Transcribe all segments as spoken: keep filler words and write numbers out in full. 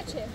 بچه.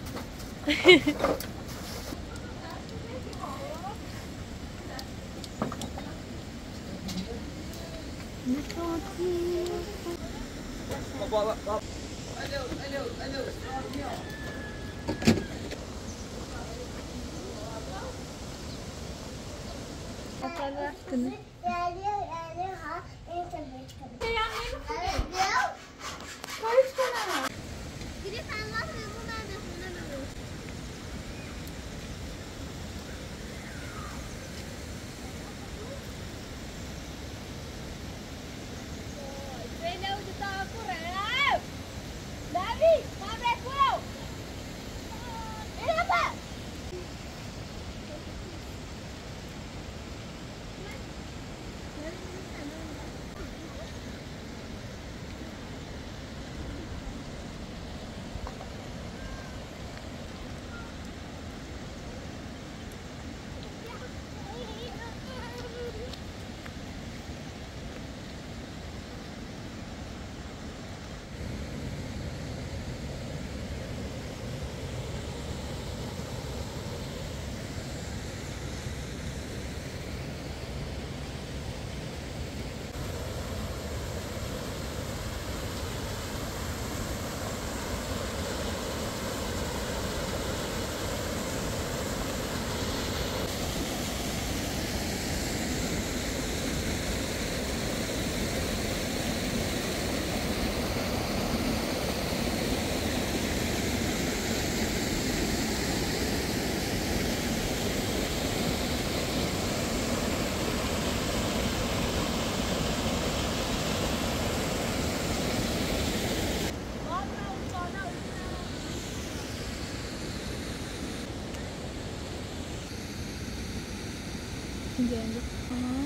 Entende? Uhum.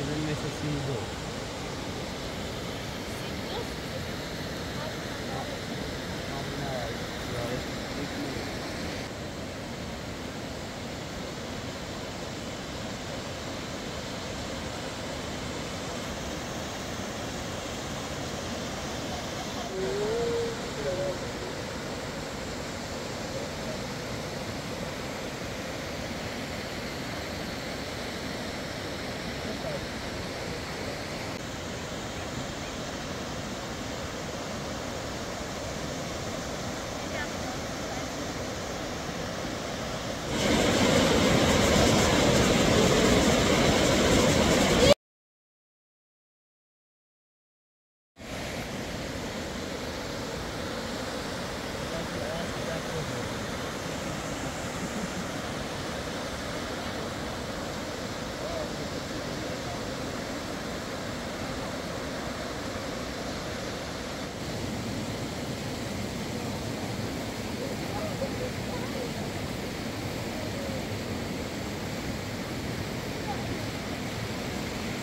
necesito.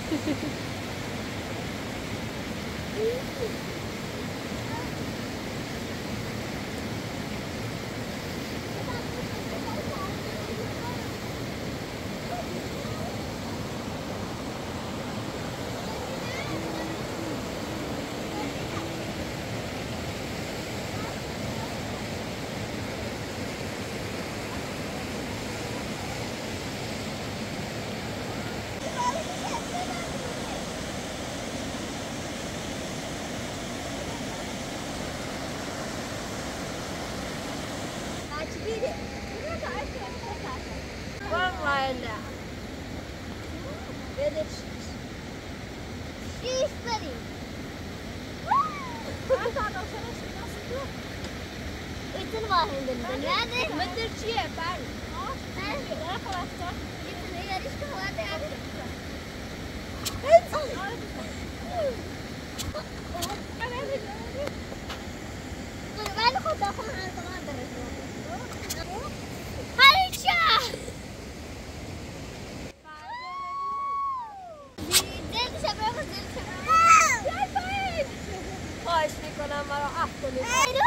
مدر چیه بر خواهش میکنم مرا عفو کنید.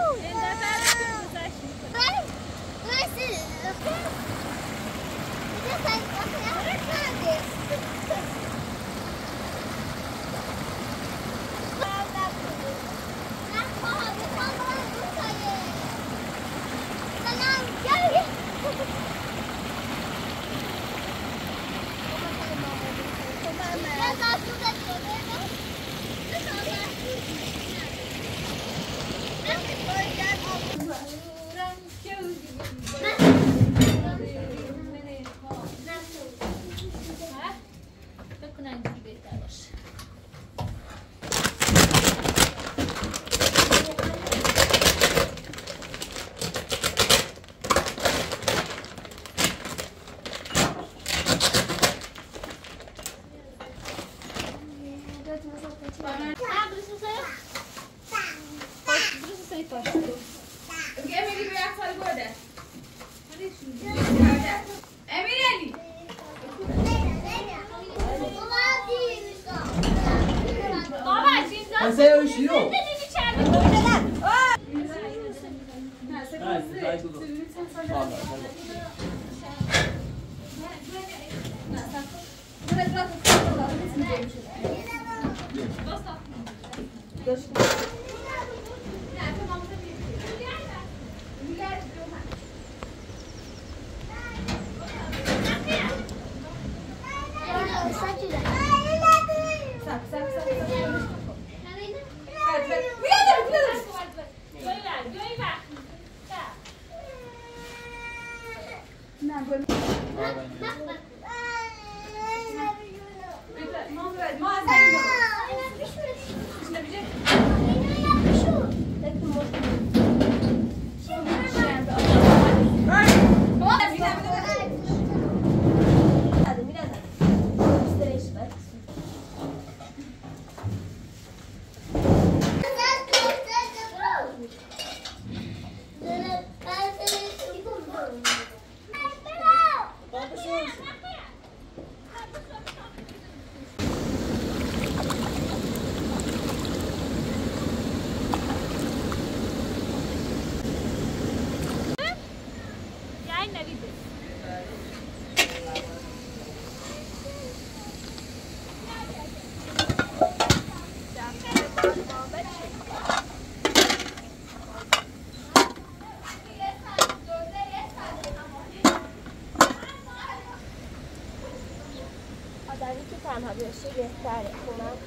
بشه بهتره خونم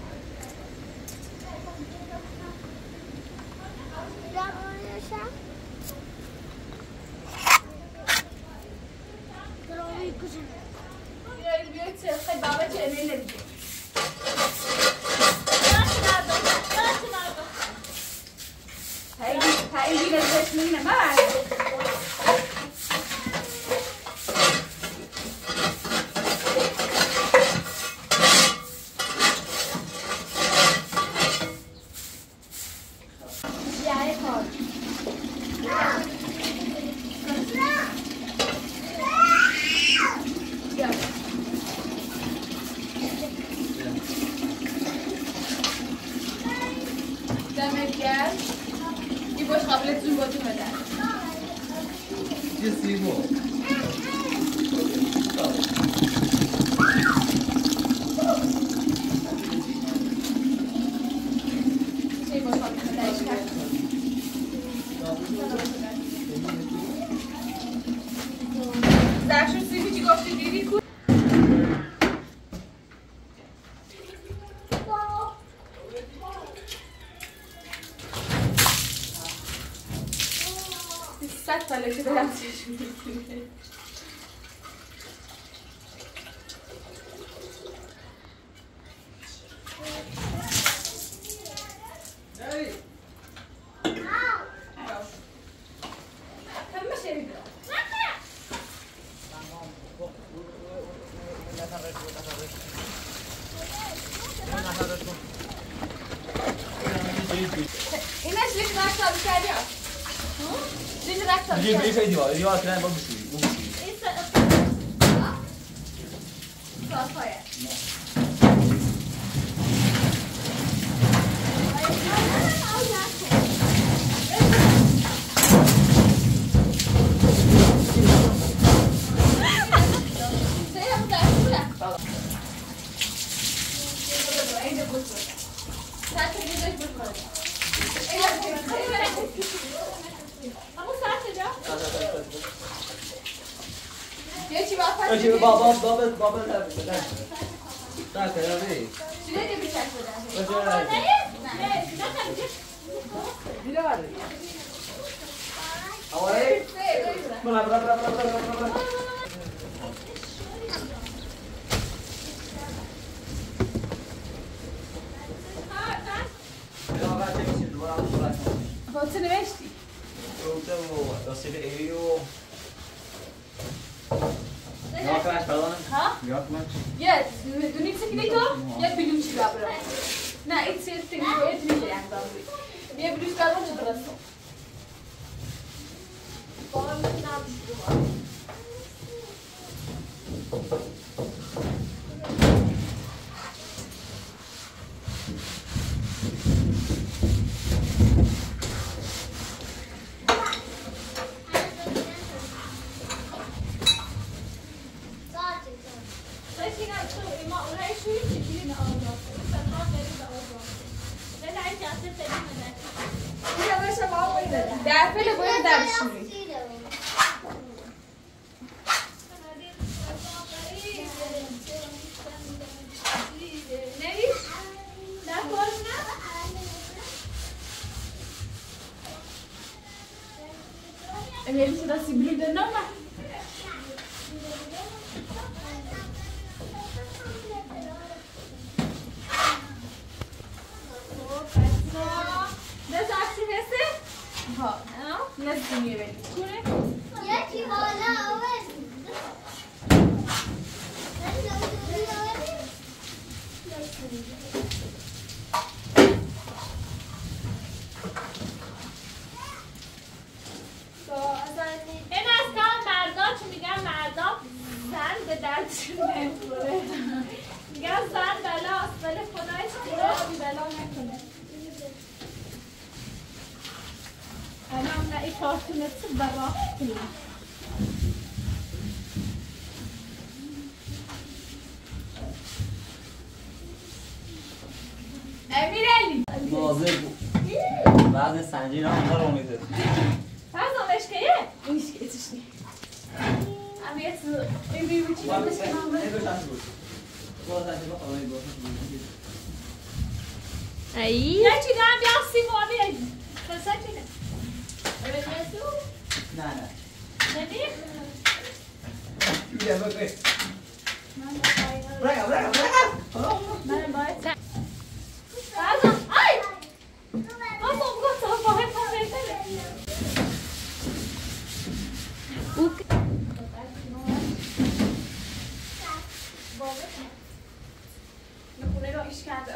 جوانشم درامی کجا بیایی بیایی چه خیلی بابا چه امیل نمیده داشت نردم داشت نردم هایی بیره بشنینه من باید یه باش قابلت زور باتون بدن یه سیمو چه باش قابلت بدنش کرد درشون سیمی چی گفتی دیدی کن صد ساله که دارم چشم میکنه اینش لیش رکت آبی کردی ها؟ لیش رکت آبی دیگه کردی؟ بریش های دیوار دیوار کنن با بشوری این ساس هایه اوکی بابا بابا بابا نمیشه تا کناری چیه دیگه بیشتر شده؟ اوکی نه بیره باره اولی برا برا برا برا برا برا با چه نوشتی؟ روته و رسید ایری و نگاه کنش پردانه؟ ها؟ نگاه کنش یه دونی چه کنی تو؟ یه بیلون چی بابرا نه این سیر تینگی باید میشه یک دامری یه بیلوش بابرا چه درستو؟ بابا میکنم در فعل باید درشونی نریش؟ در باز نه؟ امیلی چرا سیبلی دنم نه؟ ها نزدیم یه بریم کنه یکی بالا آور این از کام مردا چون میگم مردا زن به دردشون نمیخوره میگم زن بلاست ولی خدایش خدا بلا نکنه الان نه ای کارتونه چه برا کنیم امیرعلی نازل بود بعد سنجین هم رو میده فرزانش که یه اینش که ایتش نی امیت این بیوی چی نمیشه نامه ای یه چی دارم بیام سی موابی خلصه چی نه نه نه ندی؟ بیا بگوی برگا برگا برگا من باید فرزان ای ما بگو تو باید هم بگره نخونه رو ایش کرده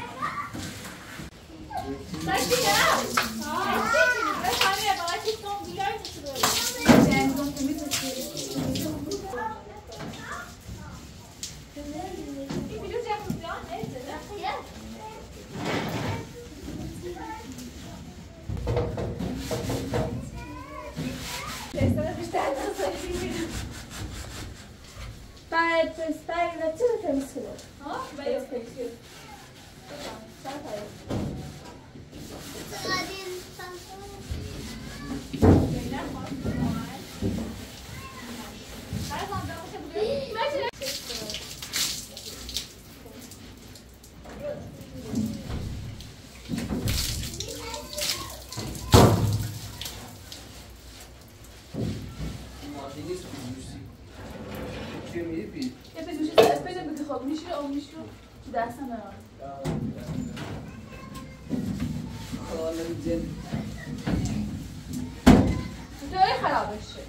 Let's go. نه چه تمیز کنه ها باید تمیز کنه چند تا قدیم نه خواهد هر زمان باشه بگه دستم نرم خالم جن دوی خرابش شد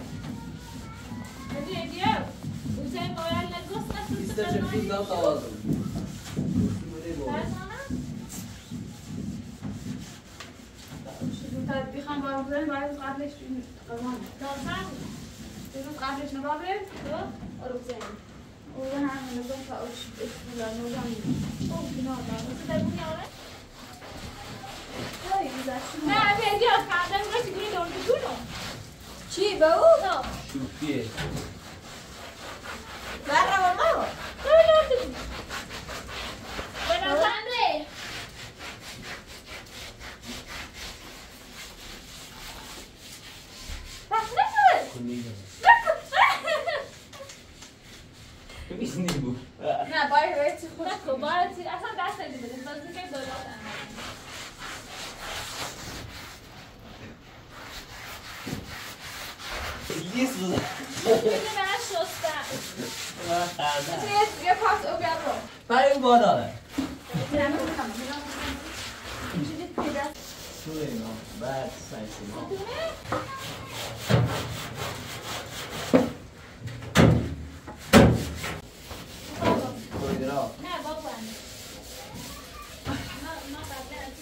هدی هدیه حسین باید لگوست نسل بیسته چه فیل دام توازم فرزانه بخوام بارم بزنیم باید قبلش قرمانه دارتن دیروز قبلش نبا بریم آرو بزنیم او به همه نظام تا اوش اکتولا نوزم او کنار دارم بسید در بونی آره؟ های گذشت نه هدیه کردن رسی گونی دارده جونو چی به او؟ نه شوکیه بر روان ما نه نه به نظرنده کنیده میزنی بود نه باید باید چی خوش نکن باید چی اصلا دست نگی بده بازی که دولت یه سوزه دیگه من شستم یه پاس او بیاد رو برای اون باداره نه من کنم میشه پیدا سوی اینا بعد سایسی ما کویدرا نه بابا نه نه قبل از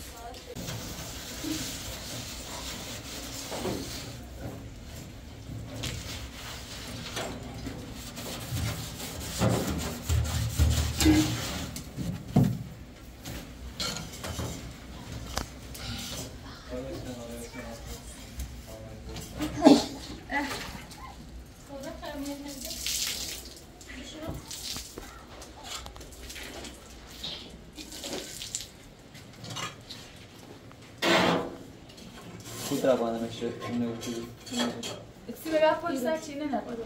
خود را بانه میشه اینو بکنی اکسی بگه پشت سر چینه نبود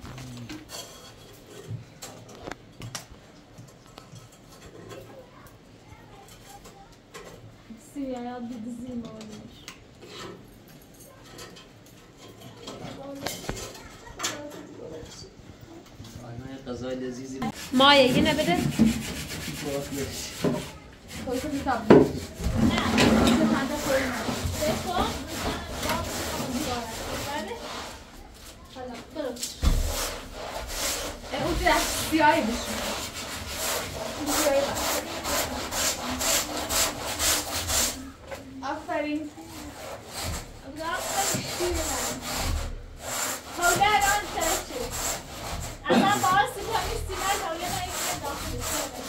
اکسی یا دیدزی مالش آینه غذای لذیذی مایه یه نبده خودتو بیتاب نه نه خنده خوری نه بکن حالا برو اون که دست سیاهی بشون اون سیاهی بشون آفرین حوله الان چرچه اصلا باعث کنی سینه حوله نایید داخل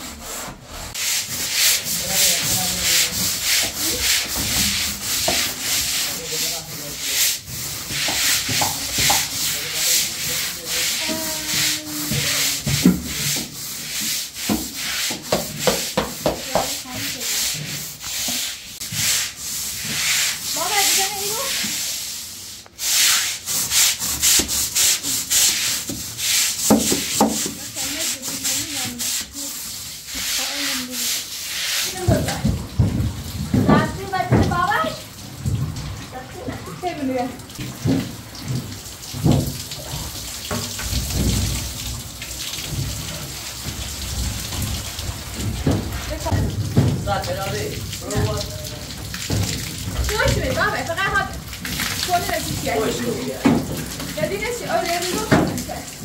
ساعت برابه برو چیش می بابا فقط ها کنه نشی خوش کردی میگه یادی نشی آره رو کنه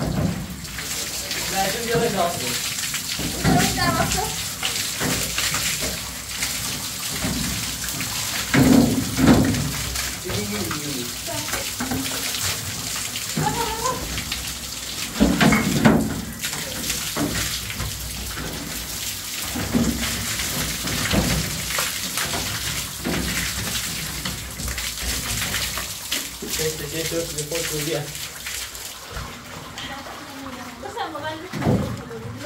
لازم یه راست اون رو در واسه چیزی میگی Este gesto es de poco día. بسم الله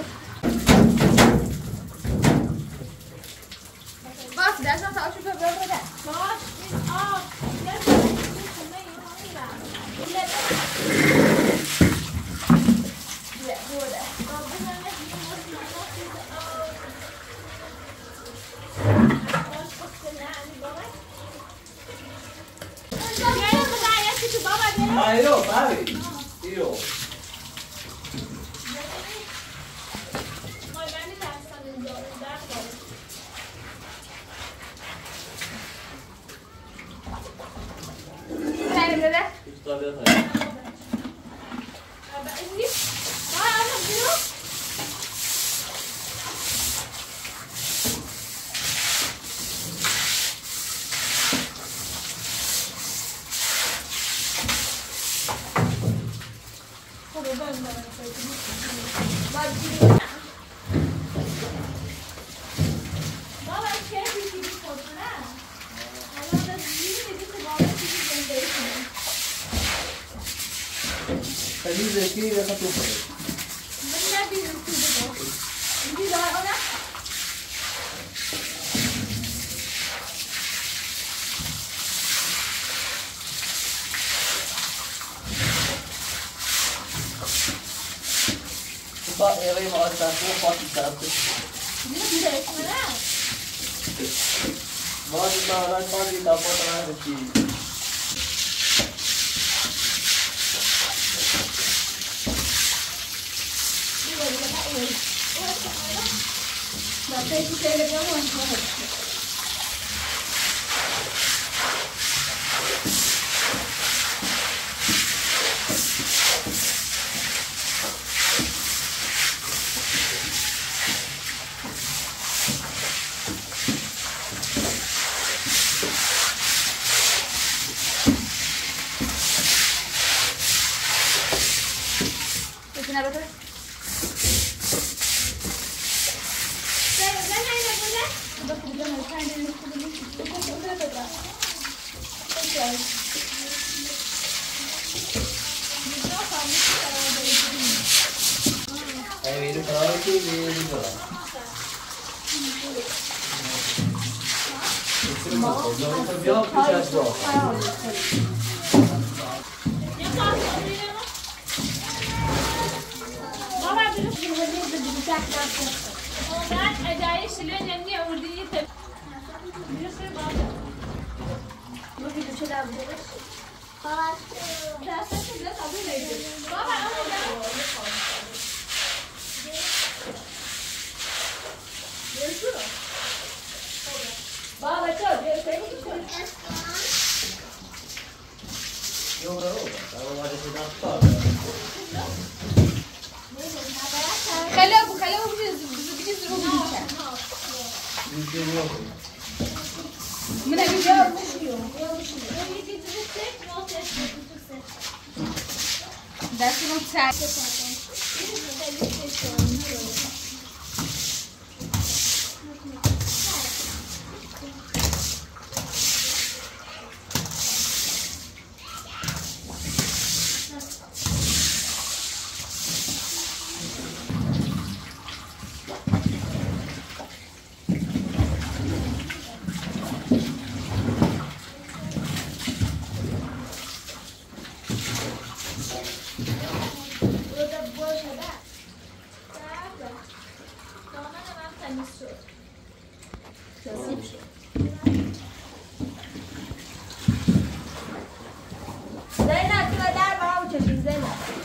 باز درسم تمام شد ببر بده باش این آب یه خونه اینا میرم بیا بوده آب بزنه این ماشین باش بسته نه بابا بیایم بزن یه چی تو بابا بیایم ایرو بابی ایرو مای من میترسم اینجا درد داره بریم بده دوستا بیاد های این نیست بای آنم بیرو بابا چه بیشتری خود نه الان از زیر میدی که بابا چیزی زنده کنه خیلی زشتی بخوا تو خود من نبیدم تو بگو اینجی دار آنه با ایوی ما اصلا تو خواهی سرد دیگه بیده کنه ما دیگه آران خواهی تا پاتا من بشی ما پیشی تیله بیام وانش بسینا بده ایوی رو کنار کی بیدی برا بیا پیش از با یه کار کنی بابا بیرو بعد ادعای شلون نمی آوردی یه تب بیرو سر بابا ما بیدو چه دار بودش دستش بده قبول نگیر بابا اون بابا تو بیا سری یو برو برو وارد شدن کار خیلی ابو خیلی ابو بیدی زرو بیدی کرد من اگه جا بشیو دستی رو سر زینب تو در برام چشیم زینب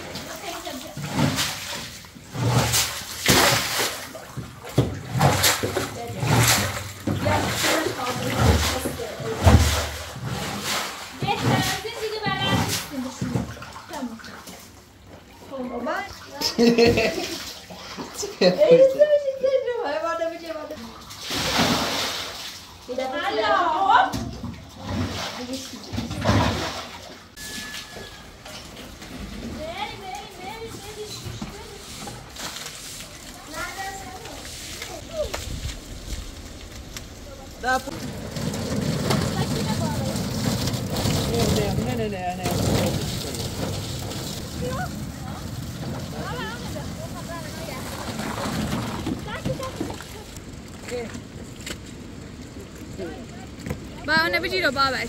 نه نه نه نه با اون بگیرو بابک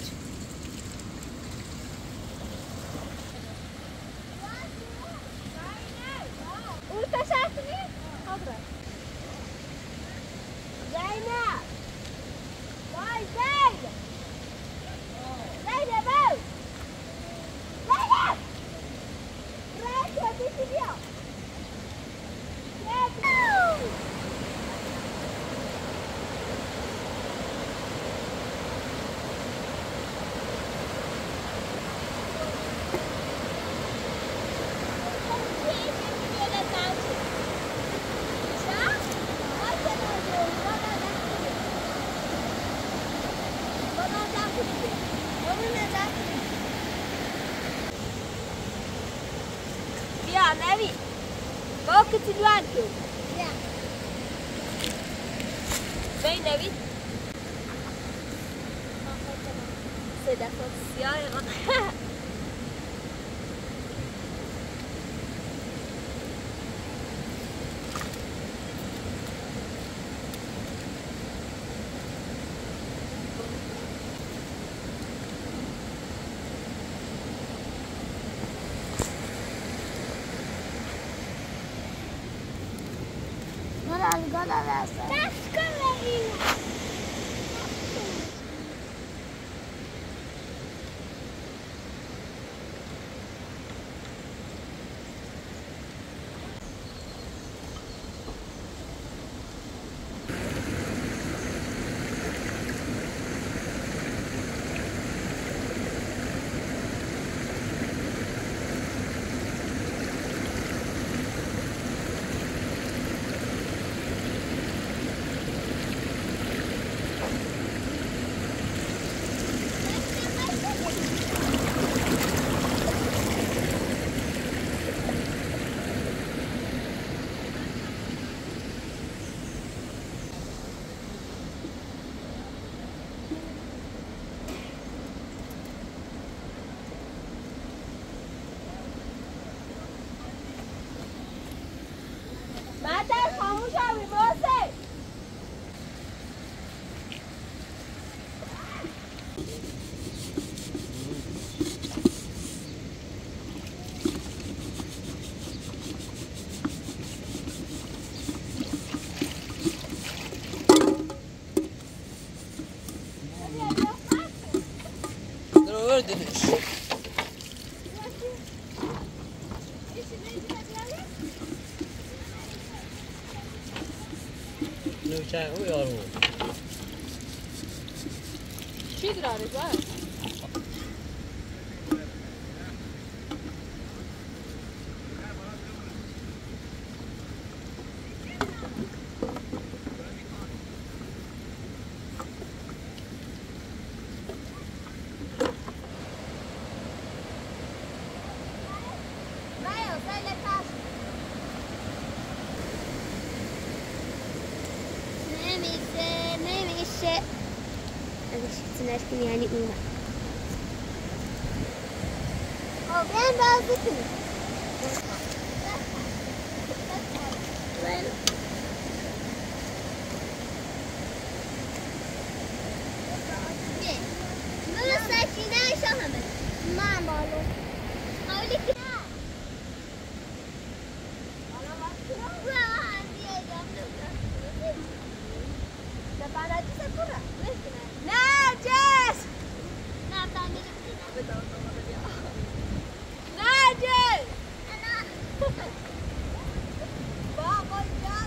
اون تشکری حاضر زینب وای زین زینب او زینب رای تو بیشی بیا بیا نبی با کتی دوان کن بیا بی نبی سه دفعه سیاه Algola dessa. Pesca, menina! مادر خاموش آبی باسه درو بردنش نوچه او یارو چی داره زن؟ نمیشه نمیشه نمیشه نشکنی یعنی اومد خب بیاین بازی کنیم من سکینه شاهمه من بالو حالی که نرجس نه تعمیر نرجس بابا جان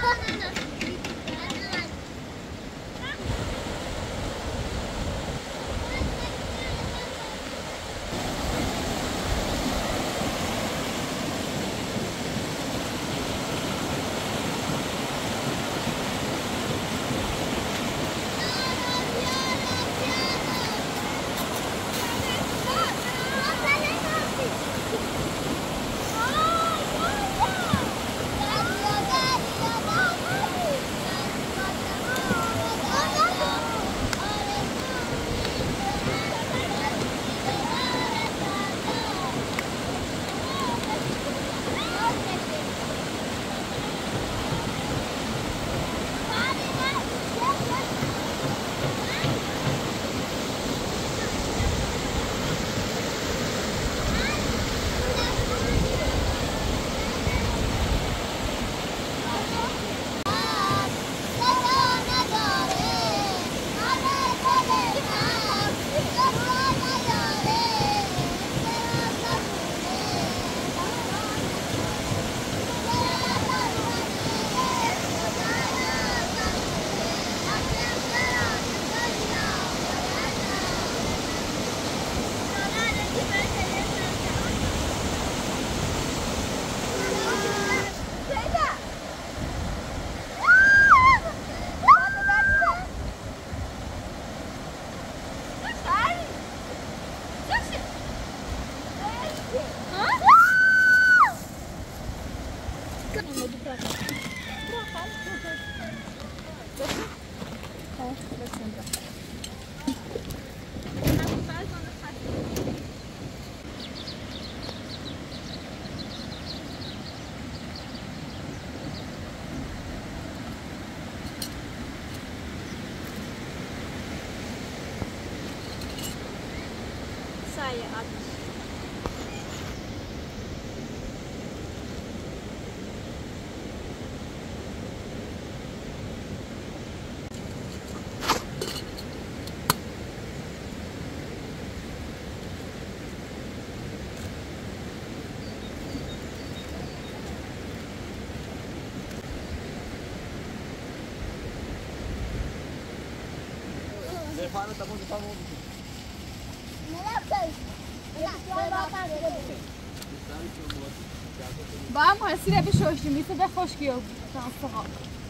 با هم حاسی رو بشوشیم میسه به خشکی و تنسقا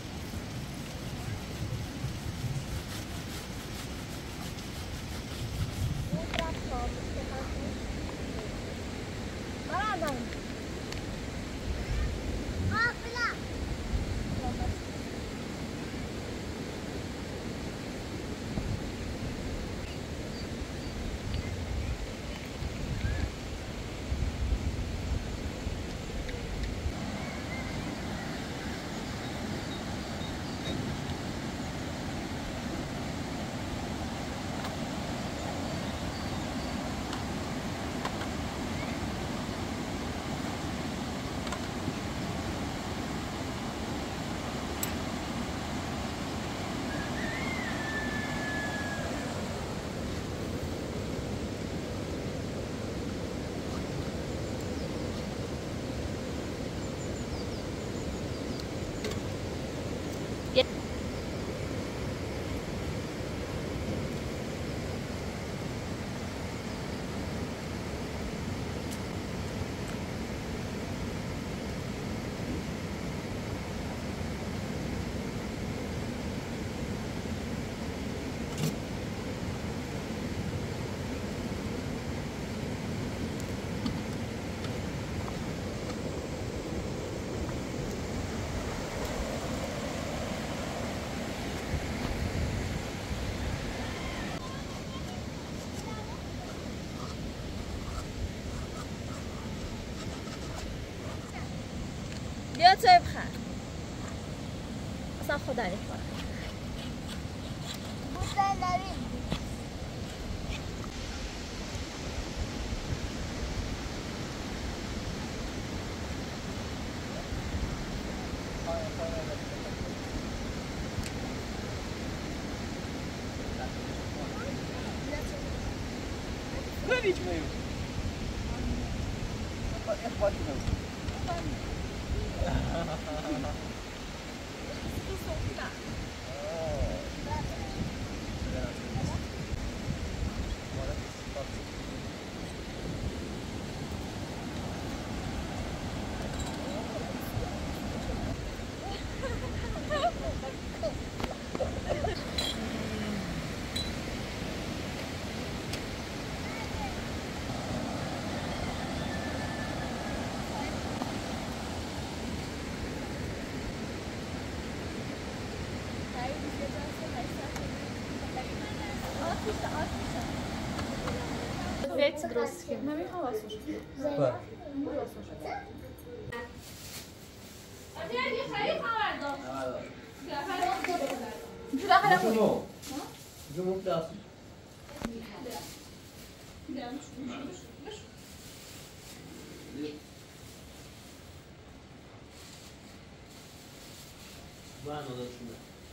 بیا تو بخر اصلا خدا نکنه بوستان داریم Курить мою. Я хватит. زیت درست کنم. من میخوام واسه با اگه خیلی خبر داد. جدا خیلی خوب. جو جو مبدأ Bueno, dos una.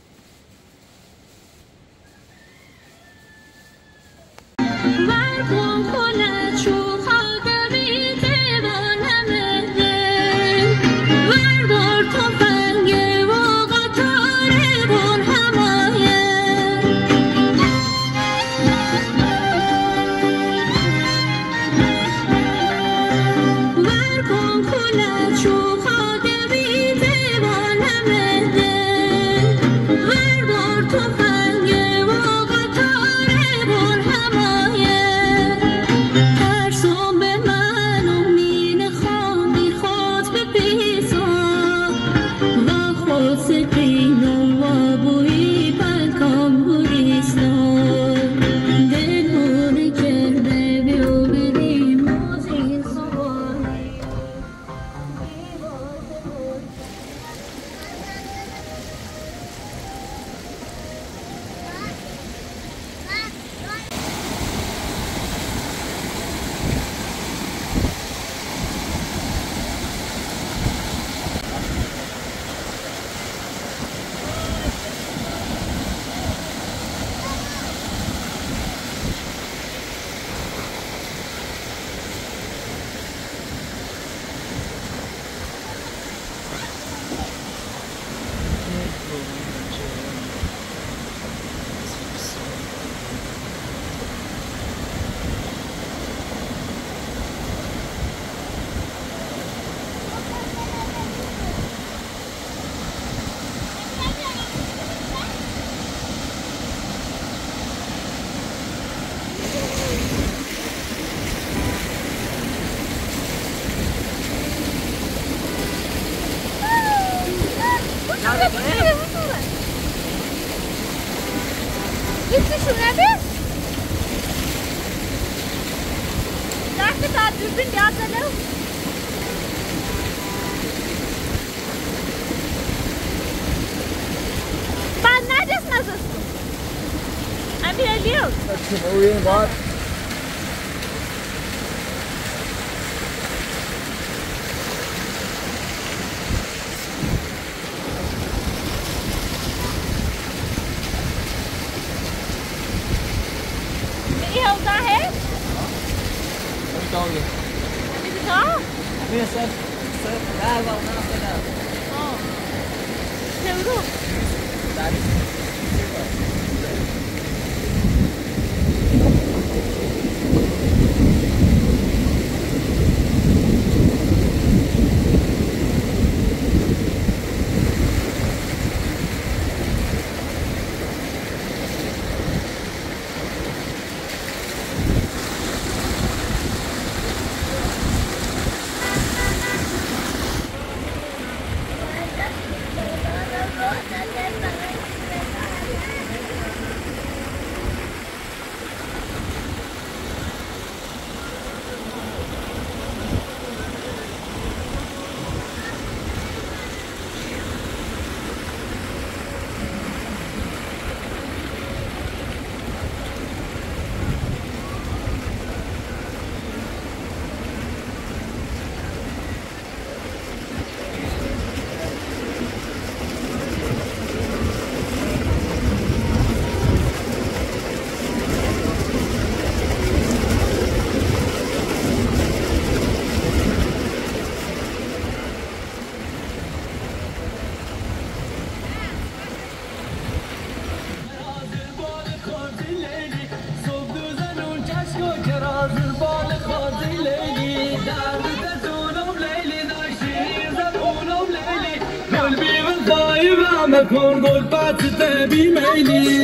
کن گل پات تبی میلی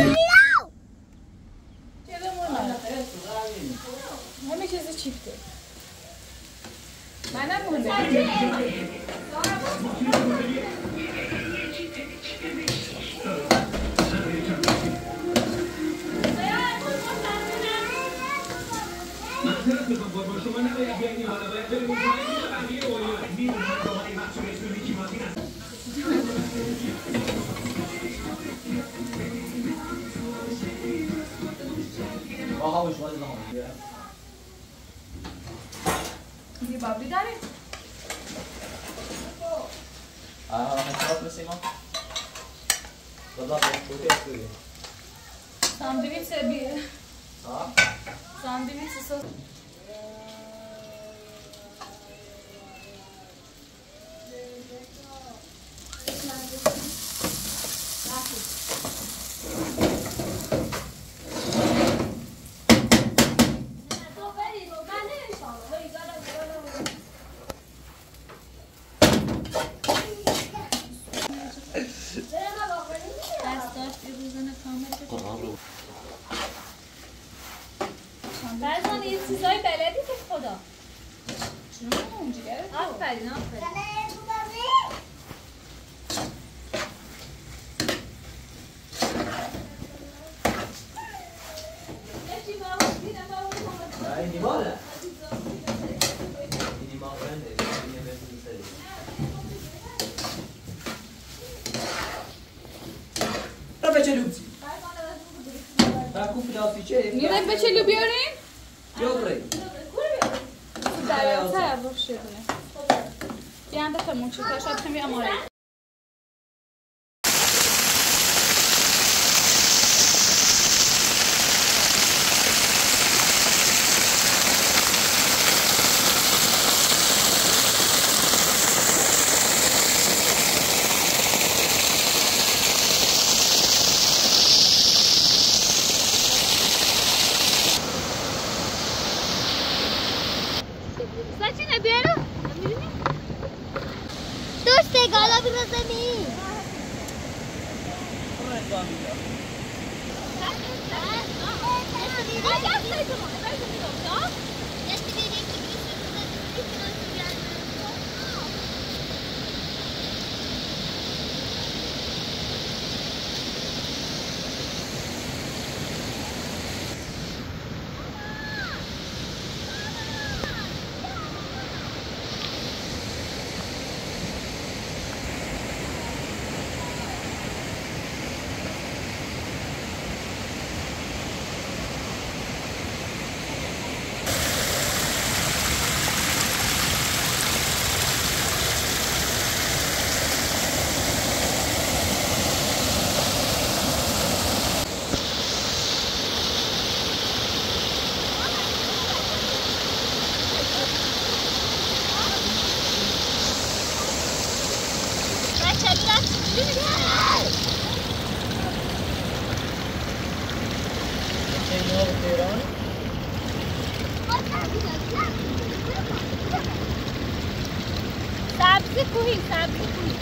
همه چیز چیفته منم مونده آبش باید لام میگه یه بابی داره آه خلاص مسیما بالله خوبی خوبی ساندویچ بی ها ساندویچ سس فرزانه یه چیزای بلدی که خدا چون اونجوری آفرین آفرین این دیماله این دیمال برنده این یه بسید سری را بچه لوبزی را کوفی داستی چه میره به چلو بیارین؟ بیاره در سر باشه بیان دفعه موچه کاشت کمی اماره Gala بزنی سبزی کوهی سبزی کوهی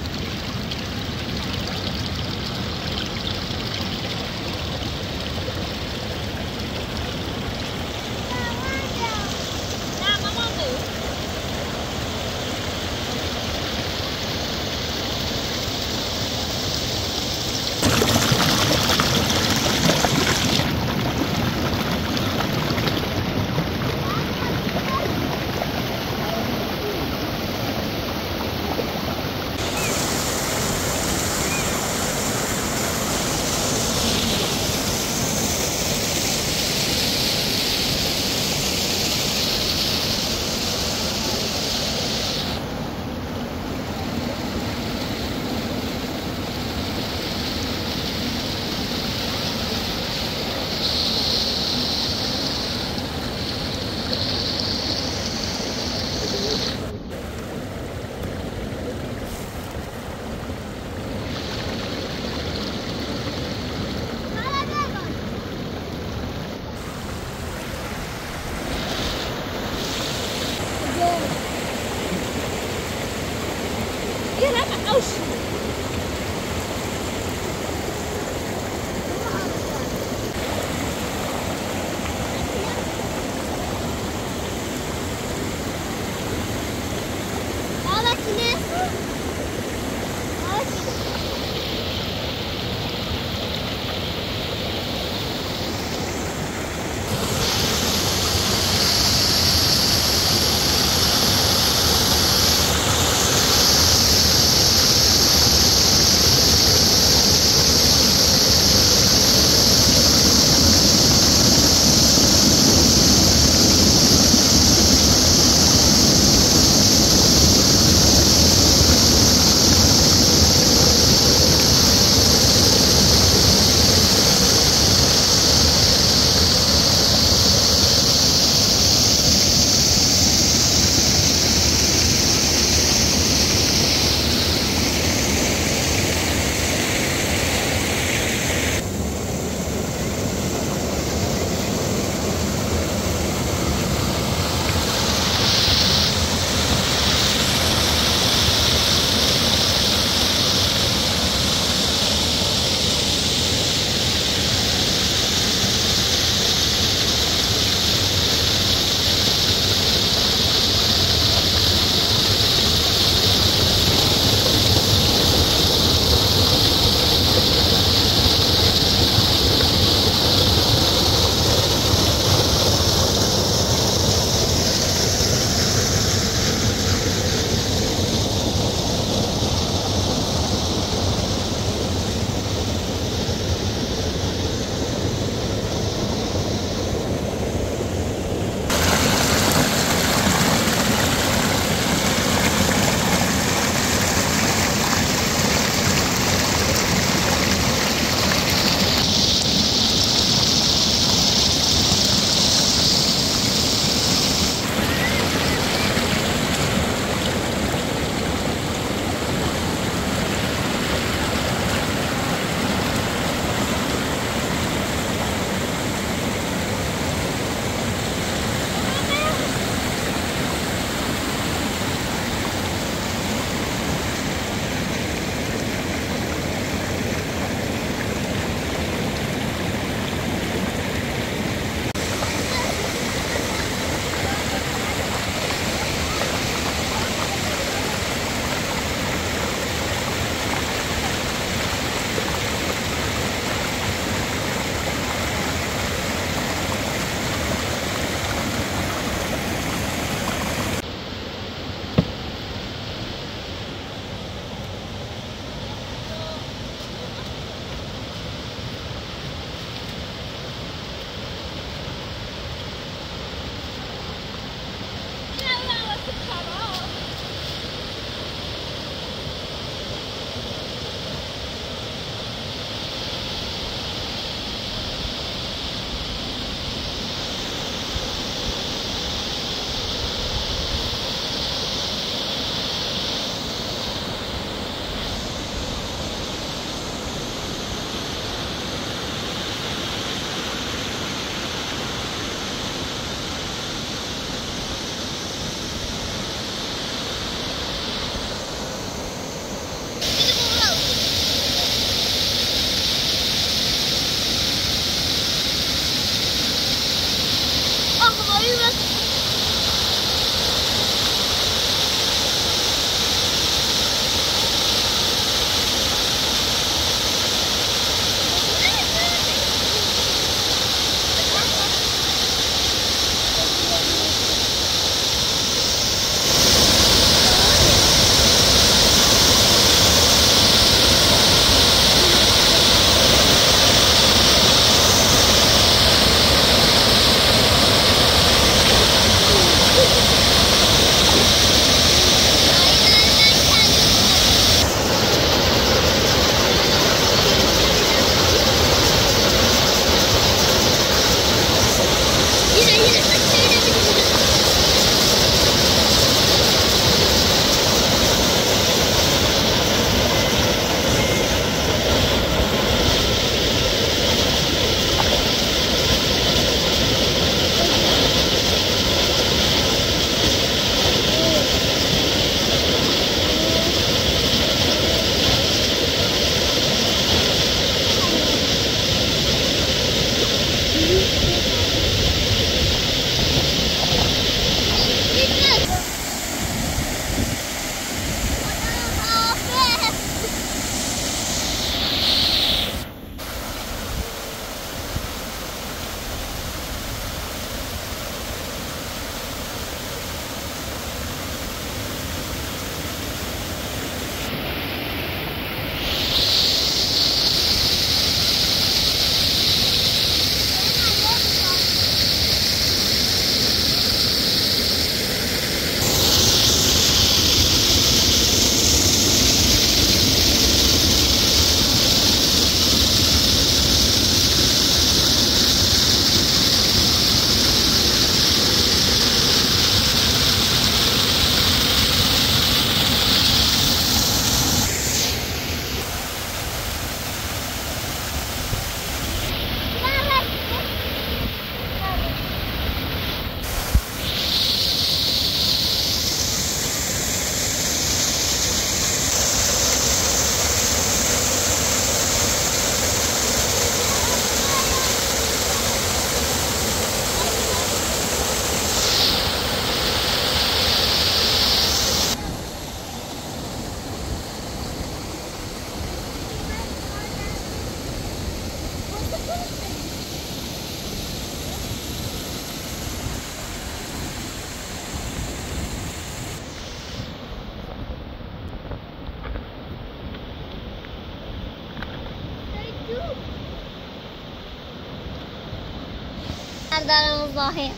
دارم ظاهر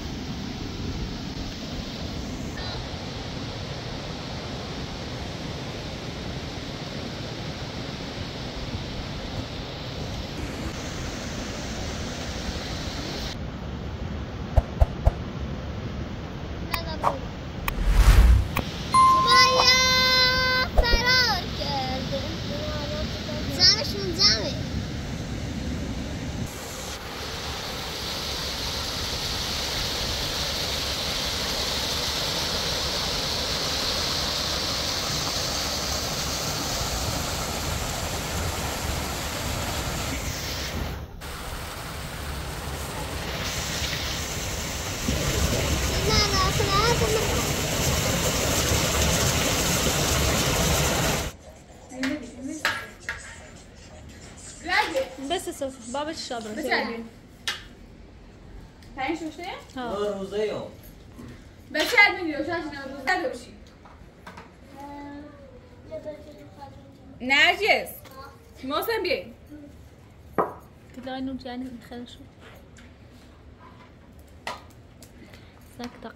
بس صف باب الشبرة بتعلم تعيش وشي؟ اه روزيو بتعلم لو شاشنا روزيو وشي نرجس موسم بيه كده انه جاني نخلي شو ساكتة